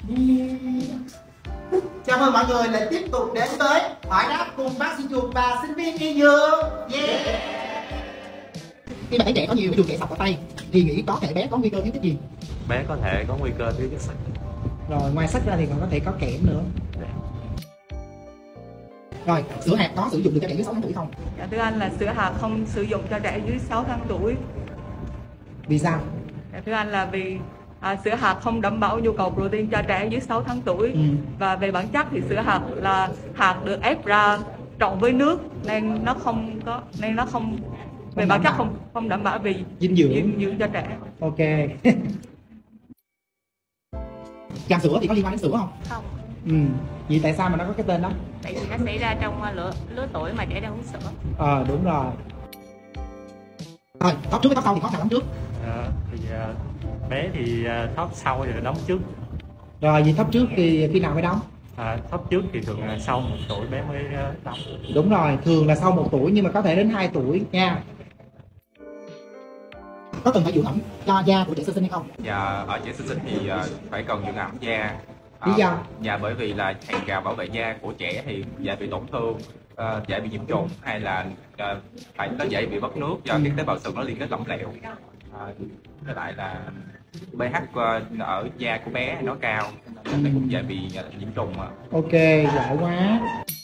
Chào mừng mọi người lại tiếp tục đến với hỏi đáp cùng bác sĩ Chuột và sinh viên y dược. Khi mà thấy trẻ có nhiều đường chạy sọc ở tay thì nghĩ có thể bé có nguy cơ thiếu chất gì? Bé có thể có nguy cơ thiếu chất sắt. Rồi ngoài sắt ra thì còn có thể có kẽm nữa. Rồi sữa hạt có sử dụng được cho trẻ dưới 6 tháng tuổi không? Dạ thưa anh, là sữa hạt không sử dụng cho trẻ dưới 6 tháng tuổi. Vì sao? Dạ thưa anh, là vì sữa hạt không đảm bảo nhu cầu protein cho trẻ dưới 6 tháng tuổi. Và về bản chất thì sữa hạt là hạt được ép ra trộn với nước nên nó không về bản chất không đảm bảo về dinh dưỡng cho trẻ. Ok. Trà sữa thì có liên quan đến sữa không? Không. Vậy tại sao mà nó có cái tên đó? Tại vì nó xảy ra trong lứa tuổi mà trẻ đang uống sữa. Đúng rồi. Rồi, tóc trước với tóc sau thì có nào đóng trước? Bé thì tóc sau thì đóng trước. Rồi, vì tóc trước thì khi nào mới đóng? Tóc trước thì thường là sau 1 tuổi bé mới đóng. Đúng rồi, thường là sau 1 tuổi nhưng mà có thể đến 2 tuổi nha. Có cần phải dưỡng ẩm cho da của trẻ sơ sinh hay không? Dạ, ở trẻ sơ sinh thì phải cần dưỡng ẩm da. Lý do? Dạ, bởi vì là hàng rào bảo vệ da của trẻ thì dễ bị tổn thương, dễ bị nhiễm trùng hay là phải nó dễ bị mất nước do các tế bào sừng nó liên kết lỏng lẻo. Với lại là pH ở da của bé nó cao nên cũng dễ bị nhiễm trùng. Ok, giỏi quá.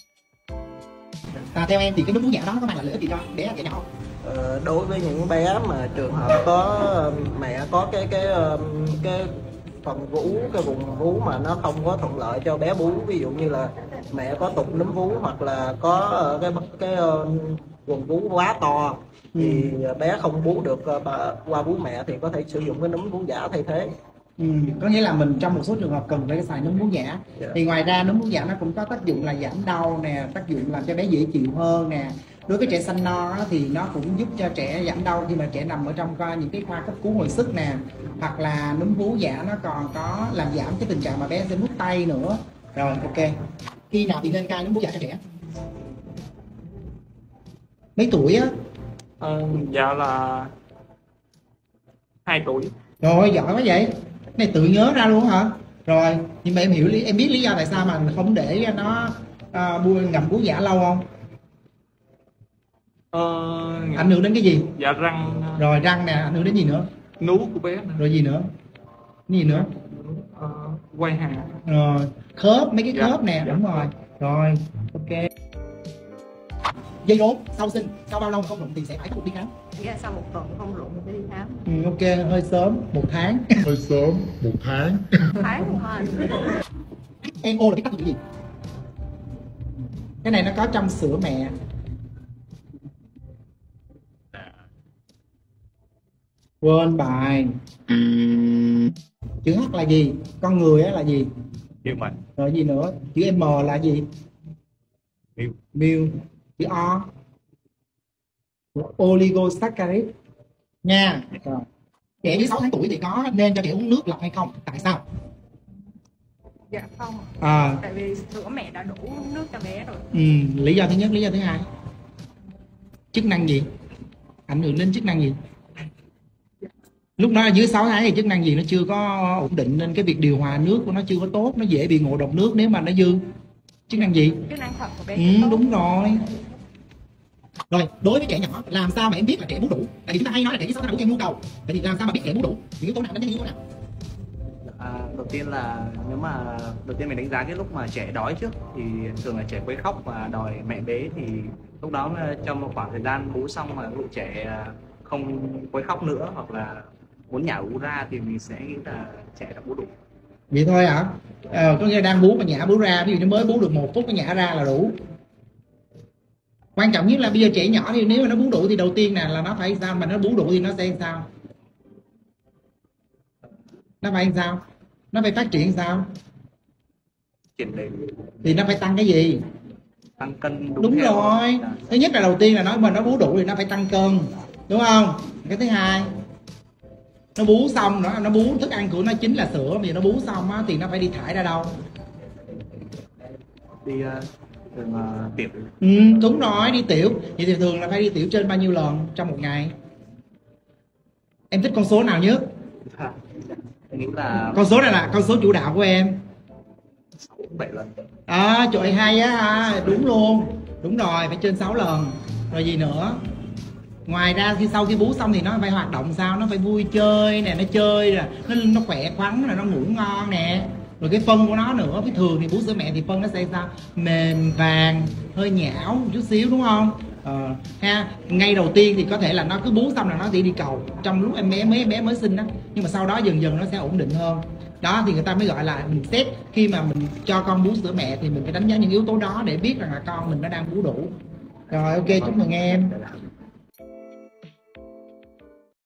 Theo em thì cái nước uống giả đó nó có mang lại lợi ích gì cho bé và trẻ nhỏ? Đối với những bé mà trường hợp có mẹ có cái phần vú, cái vùng vú mà nó không có thuận lợi cho bé bú, ví dụ như là mẹ có tụt núm vú hoặc là có cái vùng vú quá to thì bé không bú được qua vú mẹ thì có thể sử dụng cái núm vú giả thay thế. Có nghĩa là mình trong một số trường hợp cần phải xài núm vú giả. Thì ngoài ra núm vú giả nó cũng có tác dụng là giảm đau nè, tác dụng làm cho bé dễ chịu hơn nè. Đối với trẻ sanh non thì nó cũng giúp cho trẻ giảm đau khi mà trẻ nằm ở trong những cái khoa cấp cứu hồi sức nè, hoặc là núm vú giả nó còn có làm giảm cái tình trạng mà bé sẽ mút tay nữa. Rồi ok. Khi nào thì nên cai núm vú giả cho trẻ? Mấy tuổi á? Dạ là 2 tuổi. Rồi giỏi quá vậy. Cái này tự nhớ ra luôn hả? Rồi nhưng mà em biết lý do tại sao mà không để nó ngậm vú giả lâu không? Ảnh hưởng đến cái gì? Dạ răng. Rồi răng nè, ảnh hưởng đến gì nữa? Nú của bé nè. Rồi gì nữa? Cái gì nữa? Quai hàm. Rồi khớp, mấy cái khớp nè. Dạ. Đúng rồi. Rồi ok. Dây rốn sau sinh sau bao lâu không rụng thì sẽ phải tiếp tục đi khám? Dạ, sau 1 tuần không rụng thì đi khám. Ok, hơi sớm, 1 tháng. Hơi sớm, 1 tháng. Tháng luôn hả? NO là cái tác dụng gì? Cái này nó có trong sữa mẹ. Quên bài. Chữ H là gì? Con người á là gì? Human. Rồi gì nữa? Chữ M là gì? Milk. Chữ O oligosaccharide nha. Rồi. Trẻ dưới 6 tháng tuổi thì có nên cho trẻ uống nước lọc hay không? Tại sao? Dạ không. Tại vì sữa mẹ đã đủ nước cho bé rồi. Lý do thứ nhất, lý do thứ hai. Chức năng gì? Ảnh hưởng đến chức năng gì? Lúc đó dưới 6 tháng thì chức năng gì nó chưa có ổn định nên cái việc điều hòa nước của nó chưa có tốt, nó dễ bị ngộ độc nước nếu mà nó dư. Chức năng gì? Chức năng thận của bé. Đúng rồi. Rồi, đối với trẻ nhỏ, làm sao mà em biết là trẻ bú đủ? Tại vì chúng ta hay nói là trẻ dưới 6 tháng đủ theo nhu cầu. Vậy thì làm sao mà biết trẻ bú đủ? Những yếu tố nào đánh giá những yếu tố nào? Đầu tiên là nếu mà đầu tiên mình đánh giá cái lúc mà trẻ đói trước thì thường là trẻ quấy khóc và đòi mẹ bế, thì lúc đó trong một khoảng thời gian bú xong mà lúc trẻ không quấy khóc nữa hoặc là muốn nhả bú ra thì mình sẽ nghĩ là trẻ đã bú đủ. Vậy thôi hả? Có nghĩa là đang bú mà nhả bú ra, ví dụ như mới bú được 1 phút nó nhả ra là đủ. Quan trọng nhất là bây giờ trẻ nhỏ thì nếu mà nó bú đủ thì đầu tiên nè là nó phải sao, mà nó bú đủ thì nó sẽ sao? Nó phải sao? Nó phải phát triển sao? Thì nó phải tăng cái gì? Tăng cân. Đúng rồi. Thứ nhất là đầu tiên là nói mà nó bú đủ thì nó phải tăng cân, đúng không? Cái thứ hai, nó bú xong nó bú thức ăn của nó chính là sữa, vì nó bú xong á, thì nó phải đi thải ra đâu? Đi tiểu. Đúng rồi, đi tiểu. Vậy thì thường là phải đi tiểu trên bao nhiêu lần trong 1 ngày? Em thích con số nào nhất? Em nghĩ là con số này là con số chủ đạo của em. 7 lần. Trời hay á, đúng luôn, đúng rồi, phải trên 6 lần. Rồi gì nữa? Ngoài ra sau khi bú xong thì nó phải hoạt động sao? Nó phải vui chơi nè, nó chơi nè, nó khỏe khoắn nè, nó ngủ ngon nè. Rồi cái phân của nó nữa, cái thường thì bú sữa mẹ thì phân nó sẽ sao? Mềm vàng, hơi nhão một chút xíu đúng không? Ngay đầu tiên thì có thể là nó cứ bú xong là nó chỉ đi cầu trong lúc mấy bé mới sinh đó, nhưng mà sau đó dần dần nó sẽ ổn định hơn. Đó thì người ta mới gọi là mình xét khi mà mình cho con bú sữa mẹ thì mình phải đánh giá những yếu tố đó để biết rằng là con mình nó đang bú đủ. Rồi ok, chúc mừng em.